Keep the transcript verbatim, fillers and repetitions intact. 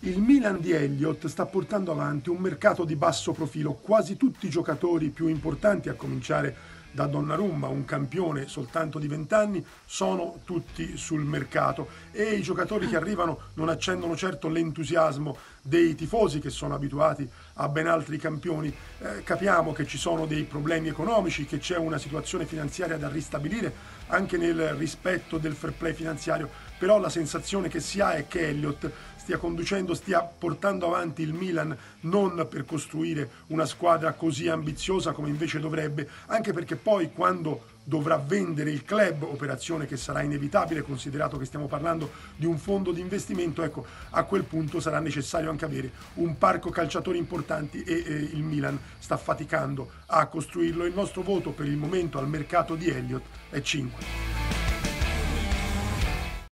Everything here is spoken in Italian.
Il Milan di Elliott sta portando avanti un mercato di basso profilo, quasi tutti i giocatori più importanti, a cominciare da Donnarumma, un campione soltanto di venti anni, sono tutti sul mercato e i giocatori che arrivano non accendono certo l'entusiasmo dei tifosi che sono abituati a ben altri campioni. Eh, capiamo che ci sono dei problemi economici, che c'è una situazione finanziaria da ristabilire anche nel rispetto del fair play finanziario, però la sensazione che si ha è che Elliott stia conducendo, stia portando avanti il Milan non per costruire una squadra così ambiziosa come invece dovrebbe, anche perché poi quando dovrà vendere il club, operazione che sarà inevitabile considerato che stiamo parlando di un fondo di investimento, ecco, a quel punto sarà necessario anche avere un parco calciatori importanti e eh, il Milan sta faticando a costruirlo. Il nostro voto per il momento al mercato di Elliott è cinque.